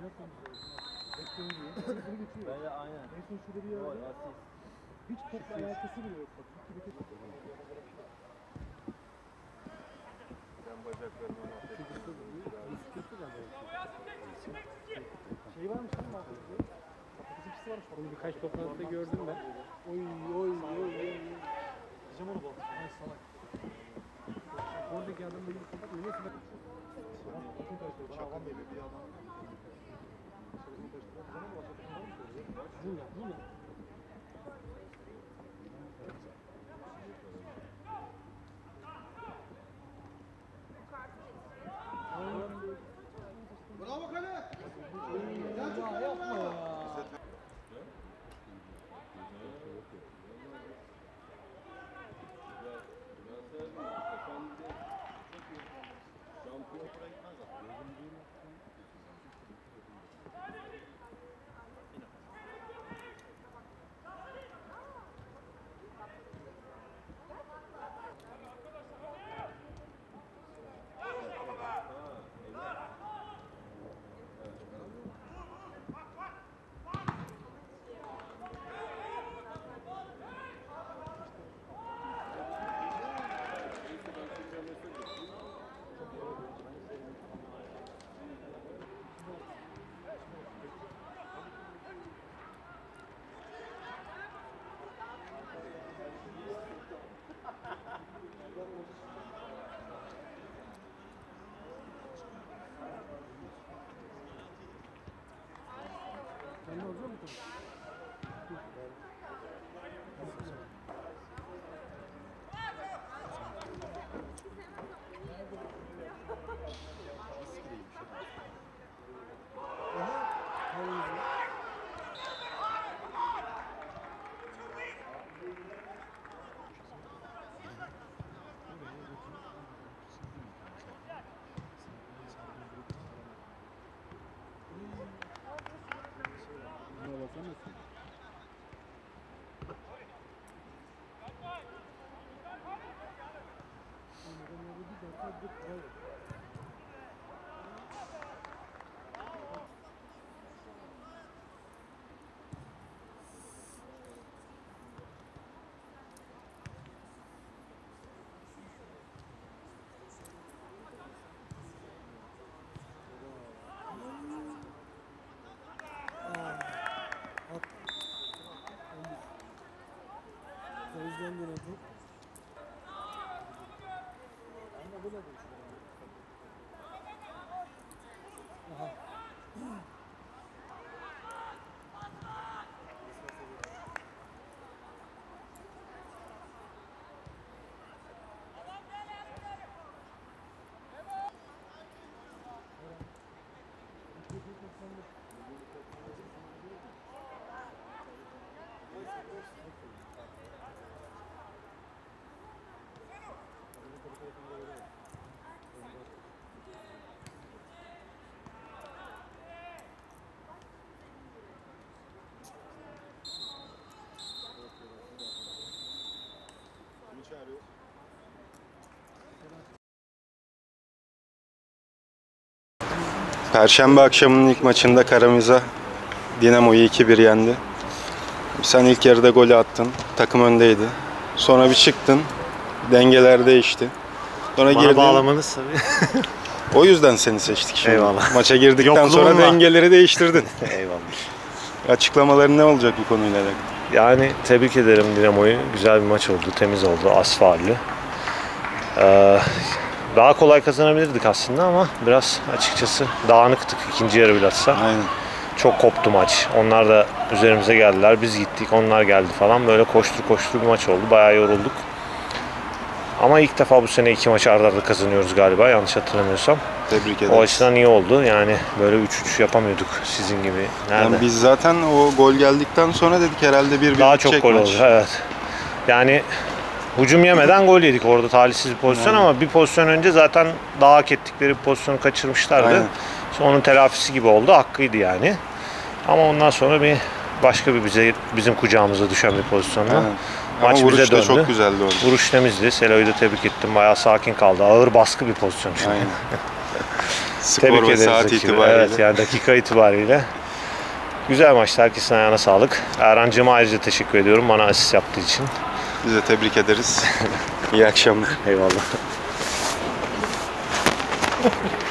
Böyle aynen. En son şurada bir yer var. Hiç topla alakası bile yok. Bak, Ben bacaklarımdan şey varmış değil mi? Bizimkisi varmış. Onu birkaç toplantıda gördüm ben. Oy. Diyeceğim onu bu. Ay salak. Oradaki adamla bir kapat. Neyse ben... Bakın karşıya. Bana avam veriyor. Bir adam. Bu ne? Bravo kale. Ya yapma ya. Ben ne olacağım mı? Özden dönedim. Ama bu da değil. Aha. Kimi çağırıyor? Perşembe akşamının ilk maçında Karamiza Dinamo'yu 2-1 yendi. Sen ilk yarıda golü attın. Takım öndeydi. Sonra bir çıktın. Dengeler değişti. Sonra Bana girdin. bağlamanız tabii. O yüzden seni seçtik şimdi. Eyvallah. Maça girdikten sonra Yokluğunla. dengeleri değiştirdin. Eyvallah. Açıklamaların ne olacak bu konuyla alakalı? Yani tebrik ederim Dinamo'yu. Güzel bir maç oldu. Temiz oldu. Az faullü. Daha kolay kazanabilirdik aslında ama biraz açıkçası dağınıktık ikinci yarı bilhassa. Aynen. Çok koptu maç. Onlar da üzerimize geldiler. Biz gittik. Onlar geldi falan. Böyle koştur bir maç oldu. Bayağı yorulduk. Ama ilk defa bu sene 2 maçı arda arda kazanıyoruz galiba. Yanlış hatırlamıyorsam. Tebrik ederiz. O açıdan iyi oldu. Yani böyle 3-3 yapamıyorduk sizin gibi. Nerede? Yani biz zaten o gol geldikten sonra dedik herhalde bir Daha çok gol maç. oldu. Evet. Yani hücum yemeden gol yedik orada, talihsiz bir pozisyon ama bir pozisyon önce zaten daha hak ettikleri bir pozisyonu kaçırmışlardı. Aynen. İşte onun telafisi gibi oldu. Hakkıydı yani. Ama ondan sonra başka bir bizim kucağımıza düşen bir pozisyonla maç ama bize vuruş da döndü. çok güzeldi orada. Vuruş temizdi. Selo'yu da tebrik ettim. Bayağı sakin kaldı. Ağır baskı bir pozisyon çünkü. Aynen. Skor Tebrik ve ederiz saat ekibi. itibariyle. Evet, yani dakika itibariyle. Güzel maçtı. Herkesin ayağına sağlık. Erhan'cığıma ayrıca teşekkür ediyorum bana asist yaptığı için. Biz de tebrik ederiz. İyi akşamlar. Eyvallah.